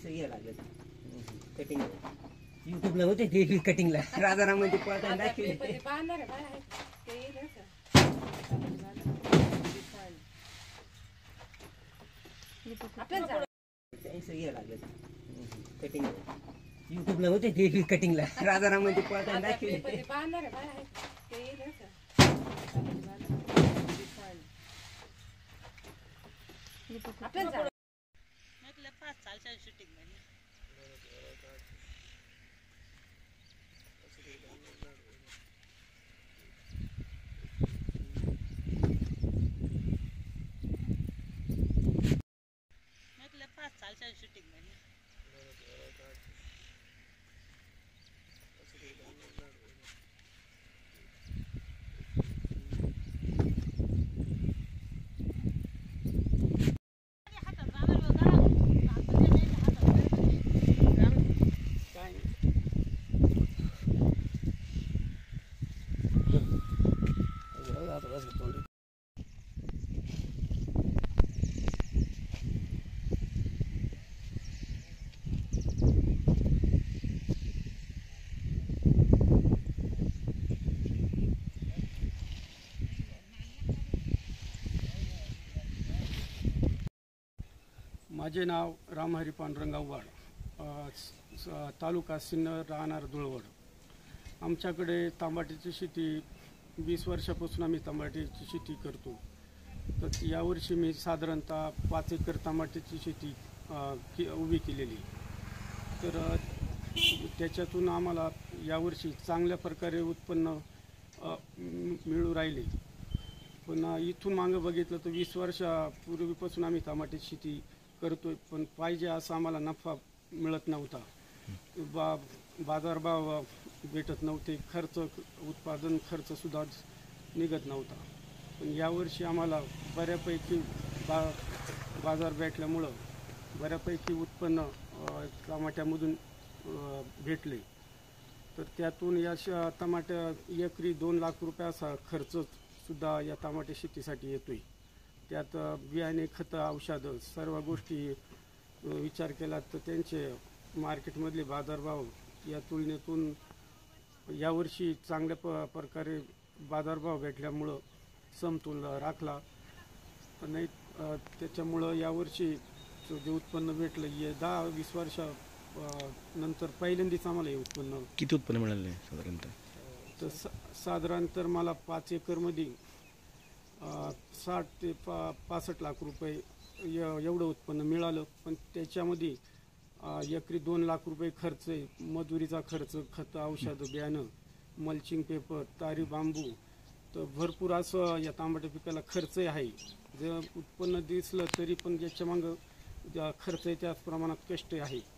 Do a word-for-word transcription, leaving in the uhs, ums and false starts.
हे लागत कटिंग युट्यूबला होते ते कटिंगला राजारामध्ये पळताना दाखवले हे लागत कटिंग युट्यूबला होते ते कटिंगला राजारामध्ये पळताना दाखवले पाच सालच्या शूटिंग मध्ये पाच सालच्या शूटिंग मध्ये माझे नाव रामहरी पांडुरंग आव्हाड, तालुका सिन्नर, राहणार धुळवड. आमच्याकडे तांबाटीची शेती वीस वर्षापासून आम्ही तांबाटीची शेती करतो. तर यावर्षी मी साधारणतः पाच एकर तांबाटीची शेती की उभी केलेली. तर त्याच्यातून आम्हाला यावर्षी चांगल्या प्रकारे उत्पन्न मिळू राहिले. पण इथून मागं बघितलं तर वीस वर्षापूर्वीपासून आम्ही तांबाटीची शेती करतोय, पण पाहिजे असा आम्हाला नफा मिळत नव्हता. बा बाजारभाव भेटत नव्हते, खर्च उत्पादन खर्च सुद्धा निघत नव्हता. पण यावर्षी आम्हाला बऱ्यापैकी बा बाजार भेटल्यामुळं बऱ्यापैकी उत्पन्न टमाट्यामधून भेटले. तर त्यातून या टमाट्या एकरी दोन लाख रुपये असा खर्चसुद्धा या टमाटे शेतीसाठी येतोय. त्यात बियाणे, खतं, औषधं सर्व गोष्टी विचार केला तर त्यांचे मार्केटमधले बाजारभाव या तुलनेतून यावर्षी चांगल्या प प्रकारे बाजारभाव भेटल्यामुळं समतोल राखला. नाही त्याच्यामुळं यावर्षी जे उत्पन्न भेटलं हे दहा वीस वर्षा नंतर पहिल्यांदाच आम्हाला हे उत्पन्न. किती उत्पन्न मिळालं साधारणतः? तर सा साधारण तर मला पाच एकरमध्ये साठ ते पा पासष्ट लाख रुपये एवढं उत्पन्न मिळालं. पण त्याच्यामध्ये एकरी दोन लाख रुपये खर्च आहे, मजुरीचा खर्च, खतं, औषधं, बियाणं, मल्चिंग पेपर, तारी बांबू. तर भरपूर असं या तांबट्या पिकाला खर्च आहे. जर उत्पन्न दिसलं तरी पण याच्या मागं खर्च आहे त्याच प्रमाणात कष्ट आहे.